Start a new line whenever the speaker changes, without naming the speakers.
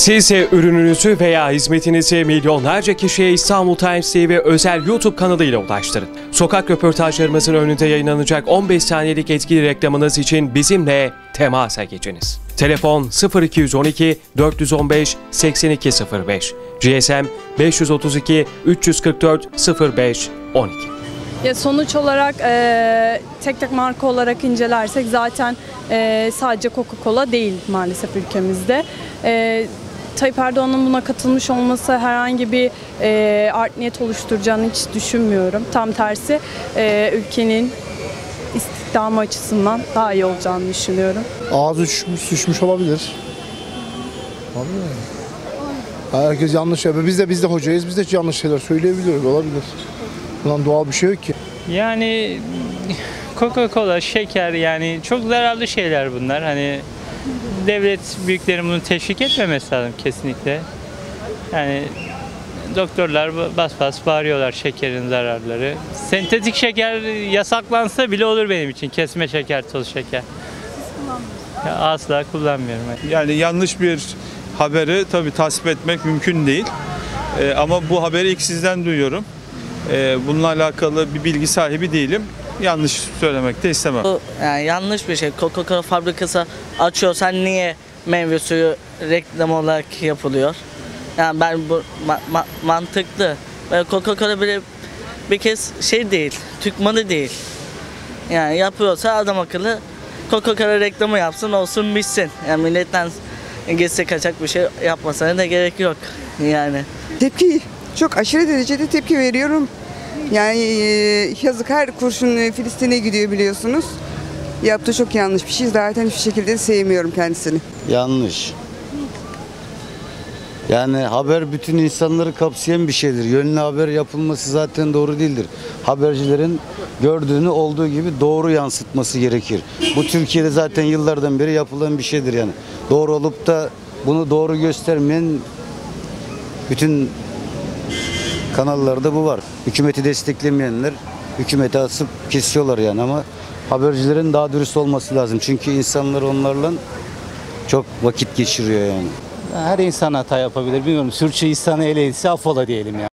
Siz de ürününüzü veya hizmetinizi milyonlarca kişiye İstanbul Times TV özel YouTube kanalıyla ulaştırın. Sokak röportajlarımızın önünde yayınlanacak 15 saniyelik etkili reklamınız için bizimle temasa geçiniz. Telefon 0212 415 8205, GSM 532 344 05 12.
Ya sonuç olarak tek tek marka olarak incelersek zaten sadece Coca-Cola değil maalesef ülkemizde. Tayyip Erdoğan'ın buna katılmış olması herhangi bir art niyet oluşturacağını hiç düşünmüyorum. Tam tersi ülkenin istihdamı açısından daha iyi olacağını düşünüyorum.
Ağzı düşmüş olabilir. Olabilir. Herkes yanlış yapıyor. Biz de hocayız. Biz de yanlış şeyler söyleyebiliyoruz. Olabilir. Bundan doğal bir şey yok ki.
Yani Coca-Cola, şeker, yani çok zararlı şeyler bunlar. Hani devlet büyüklerin bunu teşvik etmemesi lazım kesinlikle. Yani doktorlar bas bas bağırıyorlar şekerin zararları. Sentetik şeker yasaklansa bile olur benim için. Kesme şeker, toz şeker. Ya asla kullanmıyorum.
Yani yanlış bir haberi tabii tasvip etmek mümkün değil. Ama bu haberi ilk sizden duyuyorum. Bununla alakalı bir bilgi sahibi değilim. Yanlış söylemek de istemem.
Yani yanlış bir şey. Coca-Cola fabrikası açıyor. Sen niye meyve suyu reklam olarak yapılıyor? Yani ben bu mantıklı. Coca-Cola bile bir kez şey değil, Türk malı değil. Yani yapıyorsa adam akıllı Coca-Cola reklamı yapsın, olsun bitsin. Yani milletten geçse kaçak bir şey yapmasına da gerek yok yani.
Tepki, çok aşırı derecede tepki veriyorum. Yani yazık, her kurşun Filistin'e gidiyor biliyorsunuz. Yaptığı çok yanlış bir şey. Zaten hiçbir şekilde sevmiyorum kendisini.
Yanlış. Yani haber bütün insanları kapsayan bir şeydir. Yönlü haber yapılması zaten doğru değildir. Habercilerin gördüğünü olduğu gibi doğru yansıtması gerekir. Bu Türkiye'de zaten yıllardan beri yapılan bir şeydir yani. Doğru olup da bunu doğru göstermeyen bütün kanallarda bu var. Hükümeti desteklemeyenler hükümete asıp kesiyorlar yani, ama habercilerin daha dürüst olması lazım. Çünkü insanlar onlarla çok vakit geçiriyor yani.
Her insan hata yapabilir. Bilmiyorum, sürçülisanı eyleyse affola diyelim yani.